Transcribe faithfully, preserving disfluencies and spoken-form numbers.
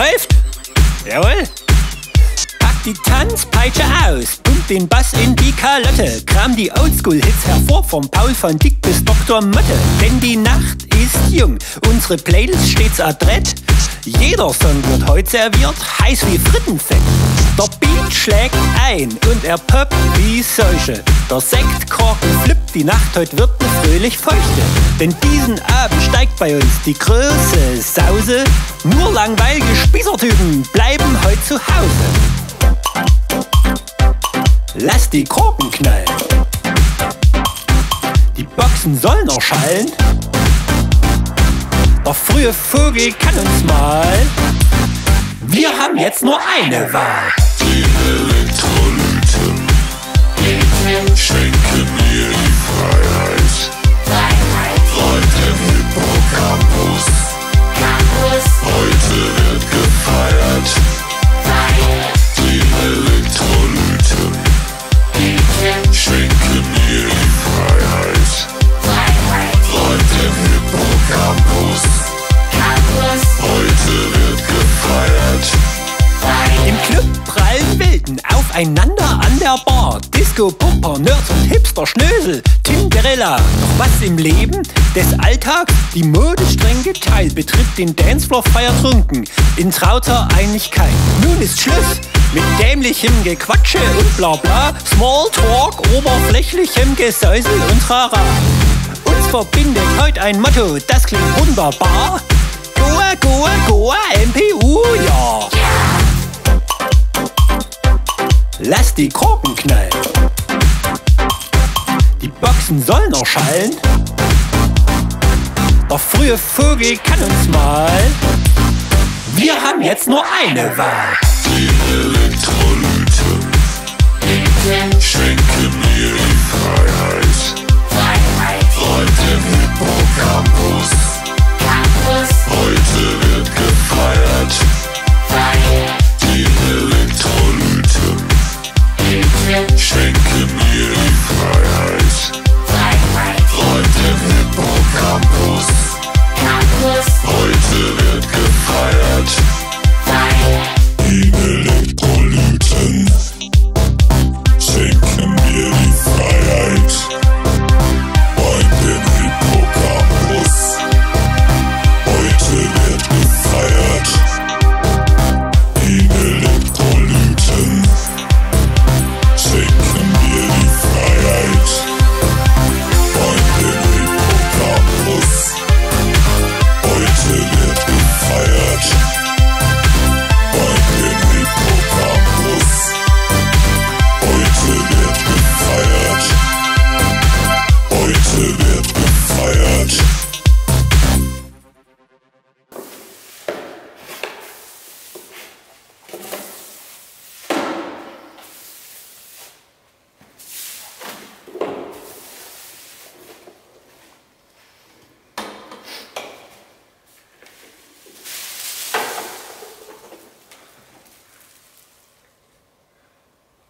Läuft? Jawohl. Pack die Tanzpeitsche aus, pumpt den Bass in die Kalotte, kram die Oldschool-Hits hervor, vom Paul von Dick bis Doktor Motte. Denn die Nacht ist jung, unsere Playlist stets adrett. Jeder Song wird heute serviert, heiß wie Frittenfett. Der Beat schlägt ein und er poppt wie Seuche. Der Sektkorken flippt, die Nacht heute wird ne fröhlich feuchte. Denn diesen Abend steigt bei uns die große Sause. Nur langweilige Spießertypen bleiben heute zu Hause. Lass die Korken knallen. Die Boxen sollen erschallen. Der frühe Vogel kann uns mal. Wir haben jetzt nur eine Wahl. Die Elektrolyten schenken mir die Freiheit. Heute im Hippocampus. Heute wird gefeiert. Die Elektrolyten schenken mir die Freiheit. Heute im Hippocampus. Heute wird gefeiert. Im Club prallen Wilden aufeinander an der Bar. Disco, Pumper, Nerds und Hipster, Schnösel, Tinderella. Doch was im Leben des Alltags die Mode streng geteilt, betritt den Dancefloor feiertrunken in trauter Einigkeit. Nun ist Schluss mit dämlichem Gequatsche und bla bla, Smalltalk, oberflächlichem Gesäusel und Trara. Uns verbindet heute ein Motto, das klingt wunderbar. Goa, Goa, Goa, M P U, ja. Lass die Korken knallen. Die Boxen sollen erschallen. Der frühe Vogel kann uns mal. Wir haben jetzt nur eine Wahl. Die Elektrolyten schenken mir die Freiheit. Heute